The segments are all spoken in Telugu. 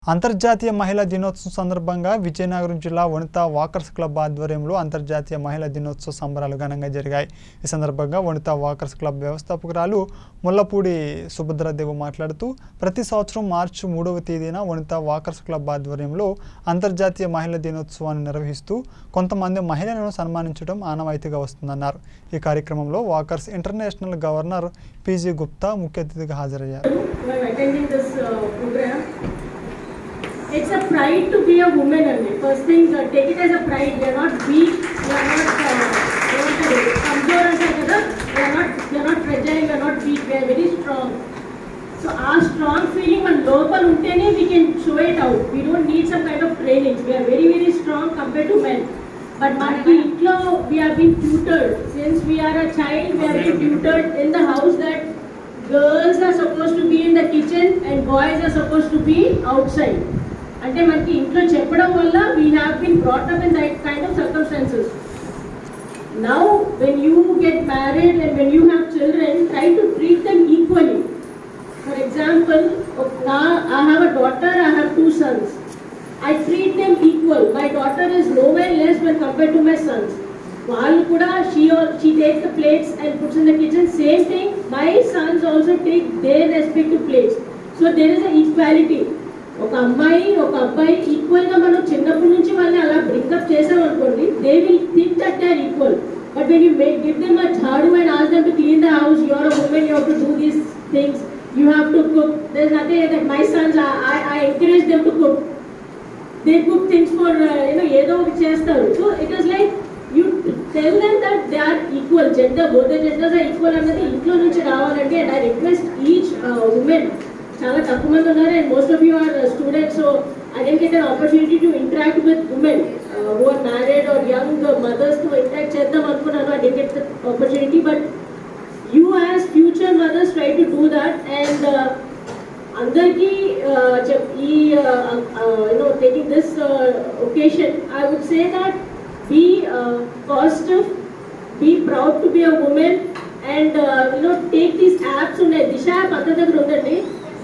అంతర్జాతీయ మహిళా దినోత్సవం సందర్భంగా విజయనగరం జిల్లా వనితా వాకర్స్ క్లబ్ ఆధ్వర్యంలో అంతర్జాతీయ మహిళా దినోత్సవ సంబరాలు ఘనంగా జరిగాయి। ఈ సందర్భంగా వనితా వాకర్స్ క్లబ్ వ్యవస్థాపకురాలు ముల్లపూడి సుభద్రాదేవి మాట్లాడుతూ ప్రతి సంవత్సరం మార్చి 3వ తేదీన వనితా వాకర్స్ క్లబ్ ఆధ్వర్యంలో అంతర్జాతీయ మహిళా దినోత్సవాన్ని నిర్వహిస్తూ కొంతమంది మహిళలను సన్మానించడం ఆనవాయితీగా వస్తుందన్నారు। ఈ కార్యక్రమంలో walkers international governor PG Gupta ముఖ్య అతిథిగా హాజరయ్యారు। It's a pride to be a woman only. First thing, take it as a pride. We are not weak. We are not kamjor ante kada. We are not fragile. We are not weak. We are very strong. So our strong feeling man lopal untene we can show it out. We don't need some kind of training. We are very very strong compared to men. But manaki intlo we have been tutored since we are a child. We have been tutored in the house that girls are supposed to be in the kitchen and boys are supposed to be outside. అంటే మనకి ఇంట్లో చెప్పడం వల్ల we have been brought up in that kind of circumstances. Now when you get married and when you have children, try to treat them equally. For example, I have a daughter, I have 2 sons. I treat them equal. My daughter is nowhere less when compared to my sons. వాళ్ళు కూడా she takes the plates and puts in the kitchen. Same thing, my sons also take their respective plates. So there is an equality. ఒక అమ్మాయి ఒక అబ్బాయి ఈక్వల్ గా మనం చిన్నప్పటి నుంచి వాళ్ళని అలా బ్రింకప్ చేసాం అనుకోండి, they will think that they are equal. But when you give them a jhadu and ask them to clean the house, you are a woman, you have to do these things, you have to cook. There is nothing that my sons I encourage them to cook. They cook things for ఏదో ఒకటి చేస్తారు. So it is like you tell them that they are equal. Gender both the genders are equal అన్నది ఇంట్లో నుంచి రావాలంటే and I request each women, చాలా తక్కువ మంది ఉన్నారు and most of you are students, so I didn't get an opportunity to interact with women who are married or young mothers తో ఇంటరాక్ట్ చేద్దాం అనుకున్నాను. I didn't get the opportunity, but you as future mothers try to do that. And అందరికీ ఈ taking this occasion I would say that be positive, be proud to be a woman and take these apps ఉన్నాయి. దిశ యాప్ అందరి దగ్గర ఉందండి.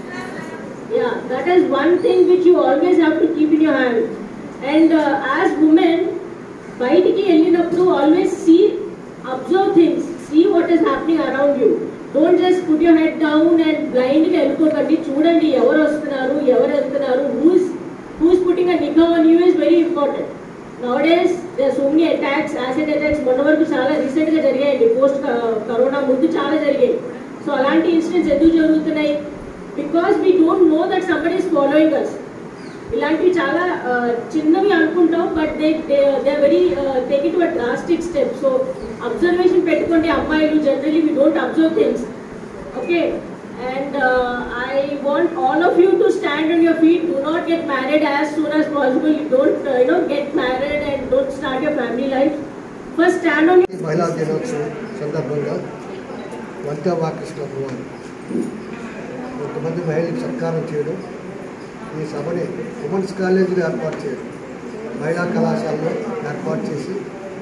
Yeah, that is one thing which you always have to keep in your hand. And as women, బయటికి వెళ్ళినప్పుడు always see, observe things, see what is happening around you. Don't just put your head down and blindly వెళ్ళిపోకండి. చూడండి ఎవరు వస్తున్నారు, ఎవరు వెళ్తున్నారు, who's putting a niqab on you is very important. Nowadays there are so many attacks, acid attacks. మొన్న వరకు చాలా రీసెంట్ గా జరిగాయండి, పోస్ట్ కరోనా ముందు చాలా జరిగాయి. సో అలాంటి ఇన్సిడెంట్స్ ఎందుకు జరుగుతున్నాయి? Because we don't know that somebody is following us. ఇలాంటివి చాలా చిన్నవి అనుకుంటాం, but they are very take it to a drastic step. So observation పెట్టుకోండి అమ్మాయిలు. Generally we don't observe things. Okay, and I want all of you to stand on your feet. Do not get married as soon as possible. Don't get married and don't start your family life. First stand on your మహిళా దినోత్సవం సందర్భంగా వనితా వాకర్స్ క్లబ్ వారు కొంతమంది మహిళలకు సత్కారం చేయడం, ఈ సభని ఉమెన్స్ కాలేజీలో ఏర్పాటు చేయడం, మహిళా కళాశాలలో ఏర్పాటు చేసి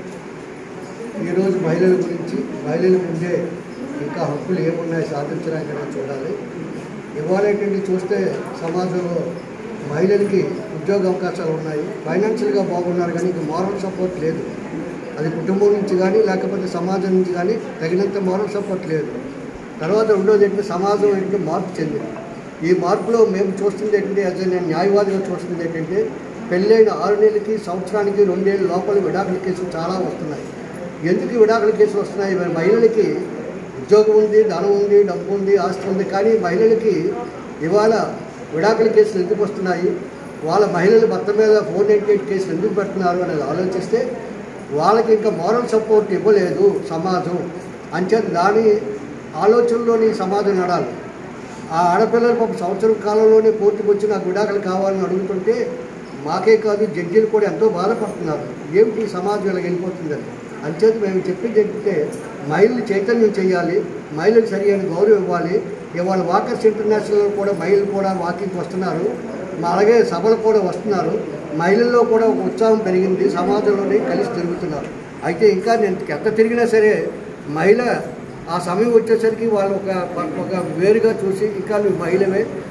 ఈరోజు మహిళల గురించి, మహిళల ముందే ఇంకా హక్కులు ఏమున్నాయి సాధించడానికి చూడాలి. ఇవాళేంటంటే చూస్తే సమాజంలో మహిళలకి ఉద్యోగ అవకాశాలు ఉన్నాయి, ఫైనాన్షియల్గా బాగున్నారు, కానీ ఇంకా మారల్ సపోర్ట్ లేదు. అది కుటుంబం నుంచి కానీ లేకపోతే సమాజం నుంచి కానీ తగినంత మారల్ సపోర్ట్ లేదు. తర్వాత రెండోది ఏంటంటే సమాజం ఏంటంటే మార్పు చెందింది. ఈ మార్పులో మేము చూస్తుంది ఏంటంటే నేను న్యాయవాదిగా చూస్తుంది ఏంటంటే పెళ్ళైన 6 నెలలకి, సంవత్సరానికి 2 ఏళ్ళ లోపల విడాకుల కేసులు చాలా వస్తున్నాయి. ఎందుకు విడాకుల కేసులు వస్తున్నాయి? మహిళలకి ఉద్యోగం ఉంది, ధనం ఉంది, డబ్బు ఉంది, ఆస్తి ఉంది, కానీ మహిళలకి ఇవాళ విడాకుల కేసులు ఎందుకు వస్తున్నాయి? వాళ్ళ మహిళల భర్త మీద 498 కేసులు ఎందుకు పెడుతున్నారు అనేది ఆలోచిస్తే వాళ్ళకి ఇంకా మారల్ సపోర్ట్ ఇవ్వలేదు సమాజం. అంచేత దాని ఆలోచనలోని సమాజం నడాలి. ఆ ఆడపిల్లలు పాపం సంవత్సరం కాలంలోనే పూర్తికి వచ్చి నాకు విడాకులు కావాలని అడుగుతుంటే మాకే కాదు జడ్జీలు కూడా ఎంతో బాధపడుతున్నారు. ఏమిటి సమాజం ఇలా వెళ్ళిపోతుందని. అంచేత మేము చెప్పింది ఏంటంటే మహిళలు చైతన్యం చేయాలి, మహిళలకు సరి అయిన గౌరవం ఇవ్వాలి. ఇవాళ వాకర్స్ ఇంటర్నేషనల్ కూడా మహిళలు కూడా వాకింగ్కి వస్తున్నారు, అలాగే సభలు కూడా వస్తున్నారు. మహిళల్లో కూడా ఒక ఉత్సాహం పెరిగింది, సమాజంలోనే కలిసి తిరుగుతున్నారు. అయితే ఇంకా నేను ఎంత తిరిగినా సరే మహిళ ఆ సమయం వచ్చేసరికి వాళ్ళు ఒక వేరుగా చూసి ఇంకా నువ్వు మహిళవే,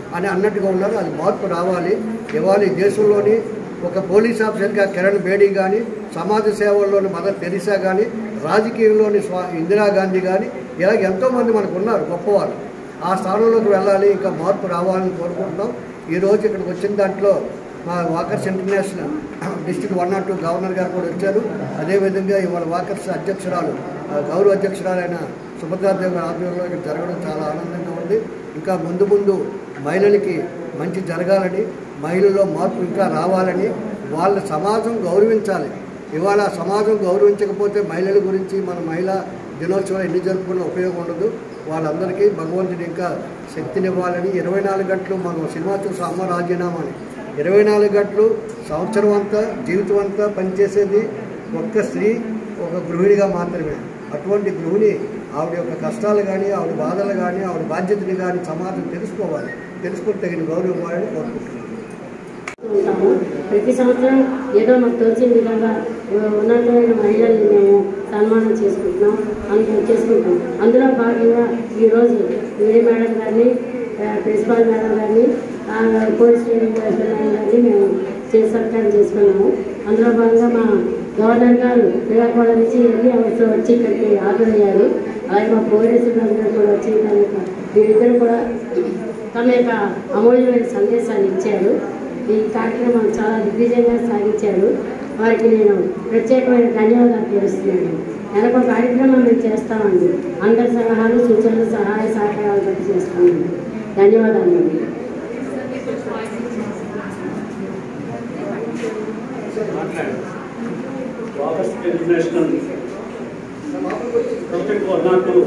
అని అన్నట్టుగా ఉన్నారు. అది మార్పు రావాలి. ఇవాళ ఈ దేశంలోని ఒక పోలీస్ ఆఫీసర్గా కిరణ్ బేడీ కానీ, సమాజ సేవల్లోని మదర్ తెరీసా కానీ, రాజకీయంలోని ఇందిరాగాంధీ కానీ, ఇలా ఎంతోమంది మనకు ఉన్నారు గొప్పవారు. ఆ స్థానంలోకి వెళ్ళాలి, ఇంకా మార్పు రావాలని కోరుకుంటున్నాం. ఈరోజు ఇక్కడికి వచ్చిన దాంట్లో మా వాకర్స్ ఇంటర్నేషనల్ డిస్ట్రిక్ట్ 102 గవర్నర్ గారు కూడా వచ్చారు. అదేవిధంగా ఇవాళ వాకర్స్ అధ్యక్షురాలు గౌరవ అధ్యక్షురాలైన సుభద్రాదేవి గారి ఆధ్వర్యంలో ఇక్కడ జరగడం చాలా ఆనందంగా ఉంది. ఇంకా ముందు ముందు మహిళలకి మంచి జరగాలని, మహిళల్లో మార్పు ఇంకా రావాలని, వాళ్ళ సమాజం గౌరవించాలి. ఇవాళ సమాజం గౌరవించకపోతే మహిళల గురించి మన మహిళా దినోత్సవం ఎన్ని జరుపుకున్న ఉపయోగం ఉండదు. వాళ్ళందరికీ భగవంతుని ఇంకా శక్తినివ్వాలని 24 గంటలు మనం సినిమా చూసి అమ్మ రాజీనామా అని 24 గంటలు సంవత్సరం అంతా జీవితం అంతా పనిచేసేది ఒక్క స్త్రీ, ఒక గృహిణిగా మాత్రమే. అటువంటి గృహిణి ఆవిడ యొక్క కష్టాలు కానీ, ఆవిడ బాధలు కానీ, ఆవిడ బాధ్యతని కానీ సమాజం తెలుసుకోవాలి. తెలుసుకుని తగిన గౌరవం ఇవ్వాలని కోరుకుంటున్నాను. ప్రతి సంవత్సరం ఏదో మాకు తోచిన విధంగా ఉన్నతమైన మహిళల్ని మేము సన్మానం చేసుకుంటున్నాం, అందులో భాగంగా ఈరోజు వీడి మేడం గారిని, ప్రిన్సిపాల్ మేడం గారిని, పోలీస్ ట్రైనింగ్ గారిని మేము సత్కారం చేసుకున్నాము. అందులో భాగంగా మా గవర్నర్ గారు శ్రీకాకుళం నుంచి వెళ్ళి అవసరం వచ్చి ఇక్కడికి హాజరయ్యారు. అలాగే మా పోలీసు గారు కూడా వచ్చి వీరిద్దరు కూడా తమ యొక్క అమూల్యమైన సందేశాన్ని ఇచ్చారు. ఈ కార్యక్రమం చాలా దిగ్విజయంగా సాగించారు. వారికి నేను ప్రత్యేకమైన ధన్యవాదాలు తెలుస్తున్నాను. నెలకు కార్యక్రమం మేము చేస్తామండి. అందరి సలహాలు, సూచనలు, సహాయ సహకారాలు బట్టి చేస్తామండి. ధన్యవాదాలు. Walkers international district 102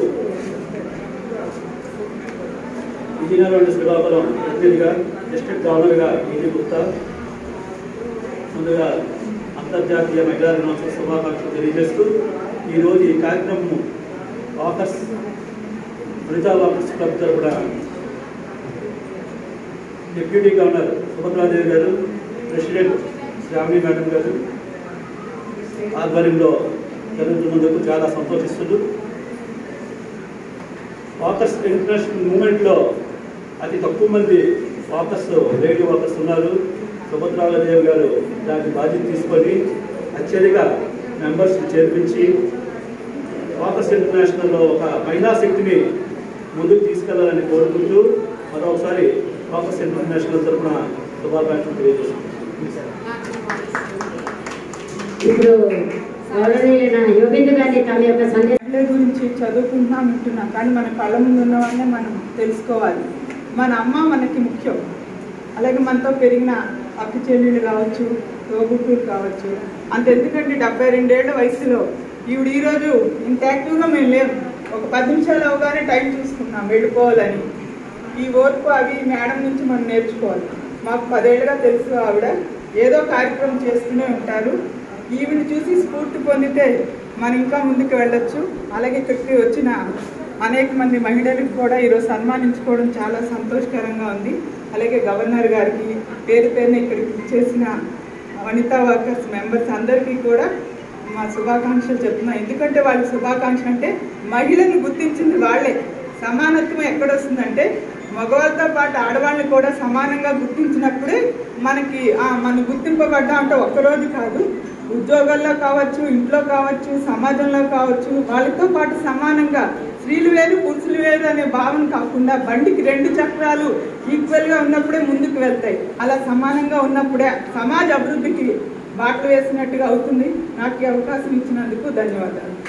engineer and Srikakulam ప్రతినిధిగా డిస్ట్రిక్ట్ గవర్నర్గా ఈజీ గుప్తా ముందుగా అంతర్జాతీయ మహిళా దినోత్సవ శుభాకాంక్షలు తెలియజేస్తూ ఈరోజు ఈ కార్యక్రమం వాకర్స్ వనితా వాకర్స్ క్లబ్ తరపున డిప్యూటీ గవర్నర్ సుభద్రాదేవి గారు, ప్రెసిడెంట్ శ్రావణి మేడం గారు ఆధ్వర్యంలో జరుగుతున్నందుకు చాలా సంతోషిస్తుంది. వాకర్స్ ఇంటర్నేషనల్ మూవ్మెంట్లో అతి తక్కువ మంది వాకర్స్ లేడీ వాకర్స్ ఉన్నారు. సుభద్రాదేవి గారు దానికి బాధ్యత తీసుకొని అత్యధిక మెంబర్స్ చేర్పించి వాకర్స్ ఇంటర్నేషనల్లో ఒక మహిళా శక్తిని ముందుకు తీసుకెళ్లాలని కోరుకుంటూ మరొకసారి వాకర్స్ ఇంటర్నేషనల్ తరఫున శుభాకాంక్షలు తెలియజేస్తున్నాను. ఇప్పుడు యోగేంద్ర గారిని తమ యొక్క సందేశం గురించి చదువుకుంటున్నాం, వింటున్నాం, కానీ మన కళ్ళ ముందు ఉన్న వాళ్ళనే మనం తెలుసుకోవాలి. మన అమ్మ మనకి ముఖ్యం. అలాగే మనతో పెరిగిన అక్క చెల్లెళ్ళు కావచ్చు, తోబుట్టులు కావచ్చు. అంతెందుకంటే 72 ఏళ్ల వయసులో ఈవిడ ఈరోజు ఇంత యాక్టివ్గా మేము లేవు. ఒక 10 నిమిషాలు అవగానే టైం చూసుకున్నాం వెళ్ళిపోవాలని. ఈ ఓర్పు అవి మేడం నుంచి మనం నేర్చుకోవాలి. మాకు 10 ఏళ్ళుగా తెలుసు ఆవిడ ఏదో కార్యక్రమం చేస్తూనే ఉంటారు. ఈవిని చూసి స్ఫూర్తి పొందితే మనం ఇంకా ముందుకు వెళ్ళొచ్చు. అలాగే ఇక్కడికి వచ్చిన అనేక మంది మహిళలకు కూడా ఈరోజు సన్మానించుకోవడం చాలా సంతోషకరంగా ఉంది. అలాగే గవర్నర్ గారికి పేరు పేరున ఇక్కడికి చేసిన వనితా వాకర్స్ మెంబర్స్ అందరికీ కూడా మా శుభాకాంక్షలు చెప్తున్నాం. ఎందుకంటే వాళ్ళ శుభాకాంక్ష అంటే మహిళను గుర్తించింది వాళ్ళే. సమానత్వం ఎక్కడొస్తుందంటే మగవాళ్ళతో పాటు ఆడవాళ్ళని కూడా సమానంగా గుర్తించినప్పుడే మనకి మనం గుర్తింపబడ్డా అంటే ఒక్కరోజు కాదు, ఉద్యోగాల్లో కావచ్చు, ఇంట్లో కావచ్చు, సమాజంలో కావచ్చు, వాళ్ళతో పాటు సమానంగా స్త్రీలు వేరు పురుషులు వేరు అనే భావన కాకుండా బండికి 2 చక్రాలు ఈక్వల్గా ఉన్నప్పుడే ముందుకు వెళ్తాయి. అలా సమానంగా ఉన్నప్పుడే సమాజ అభివృద్ధికి బాటలు వేసినట్టుగా అవుతుంది. నాకు ఈ అవకాశం ఇచ్చినందుకు ధన్యవాదాలు.